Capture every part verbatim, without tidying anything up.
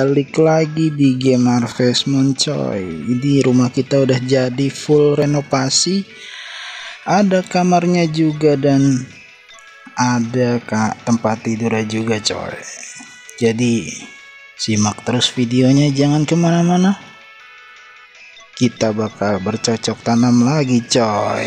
Balik lagi di game Harvest Moon coy. Ini rumah kita udah jadi full renovasi. Ada kamarnya juga dan ada kak tempat tidurnya juga coy. Jadi simak terus videonya, jangan kemana-mana. Kita bakal bercocok tanam lagi coy.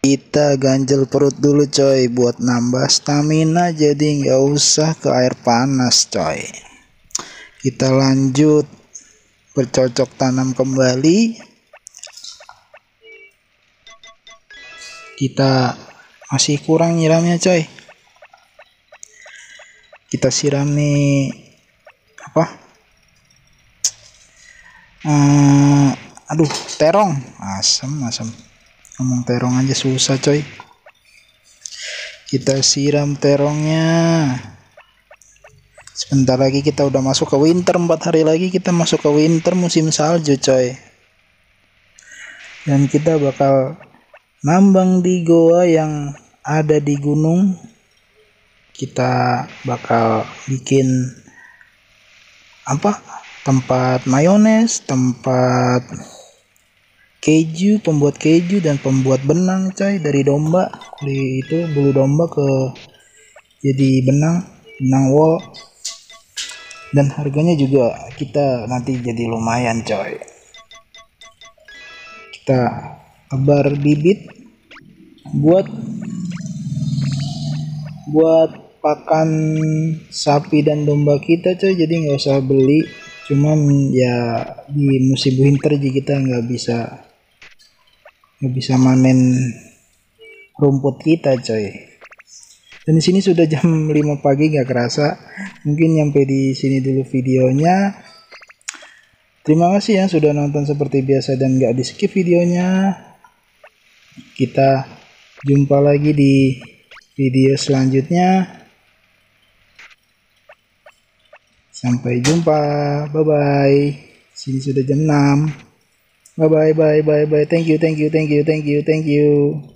Kita ganjel perut dulu coy buat nambah stamina, jadi nggak usah ke air panas coy. Kita lanjut bercocok tanam kembali. Kita masih kurang nyiramnya coy. Kita siram nih apa? Hmm, aduh, terong. Asem, asem. Ngomong terong aja susah coy. Kita siram terongnya. Sebentar lagi kita udah masuk ke winter, empat hari lagi kita masuk ke winter, musim salju coy. Dan kita bakal nambang di goa yang ada di gunung. Kita bakal bikin apa? Tempat mayones, tempat keju, pembuat keju dan pembuat benang coy, dari domba. Di itu bulu domba ke jadi benang, benang wool. Dan harganya juga kita nanti jadi lumayan coy. Kita tebar bibit buat buat pakan sapi dan domba kita coy, jadi nggak usah beli. Cuman ya di musim winter jadi kita nggak bisa nggak bisa manen rumput kita coy. Dan di sini sudah jam lima pagi, nggak kerasa. Mungkin nyampe di sini dulu videonya. Terima kasih yang sudah nonton seperti biasa dan nggak di skip videonya. Kita jumpa lagi di video selanjutnya. Sampai jumpa. Bye bye. Sini sudah jam enam. Bye bye bye bye bye. Thank you thank you thank you thank you thank you.